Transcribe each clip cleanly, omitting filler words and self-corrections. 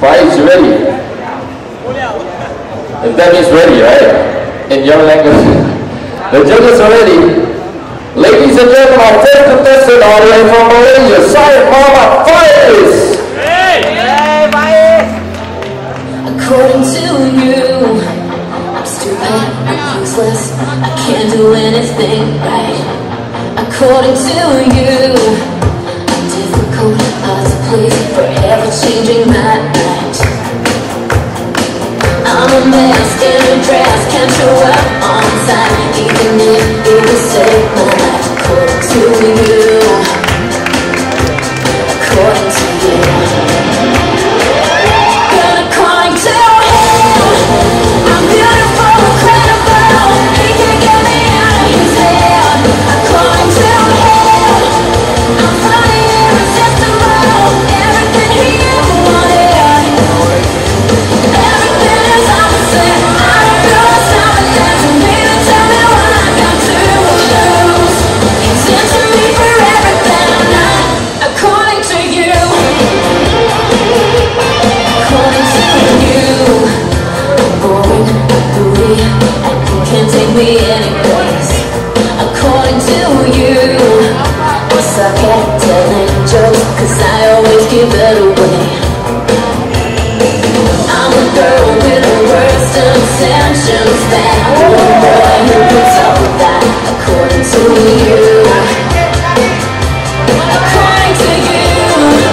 Five, you ready? If that means ready, right? In your language. The judges are ready. Ladies and gentlemen, our first contestant all the way from Malaysia, Syed Muhammad Faiz. Hey, Faiz! According to you, I'm stupid, I'm useless, I can't do anything right. According to you, I'm difficult, hard to please, forever changing my mind. I'm a mess in a dress, can't show up on time, even if it will save my life. According to you, according to you. Me anyways. According to you, I suck at telling jokes, cause I always give it away. I'm a girl with the worst intentions, that little boy who puts up with that. According to you, according to you,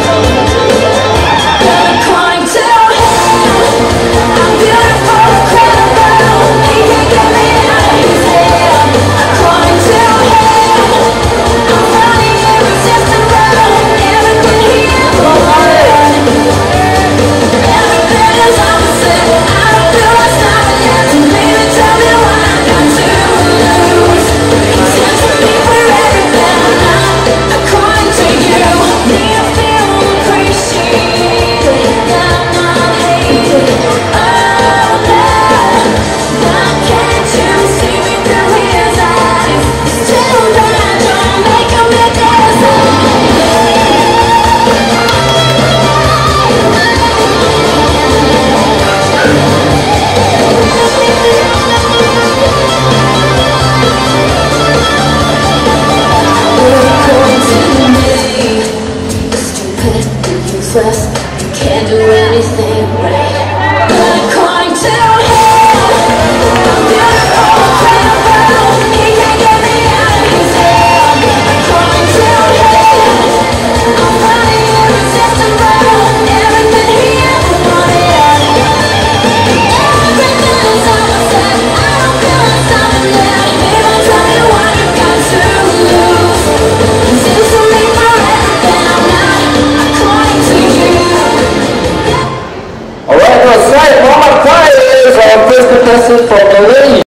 according to him, I'm beautiful, incredible, he can't get me out of his head. According to him, I'm funny, irresistible, everything he ever wanted. Everything is opposite, I don't feel like stopping yet. So maybe tell me what I got to lose. He's into me for everything I'm not. According to you, need to feel appreciated, I'm not hated. Oh, now can't you see me through his eyes? Still that don't make him make this According to me, stupid and useless, can't do anything right. But according to him, I'm beautiful, incredible, he can't get me out of his head. According to him, I'm funny, irresistible, everything he ever wanted. Everything is opposite, I don't feel like stopping yet. Baby, tell me what you got to lose. He's into me for everything I'm not. According to you. Alright, now Syed Muhammad Faiz, our first contestant from Malaysia.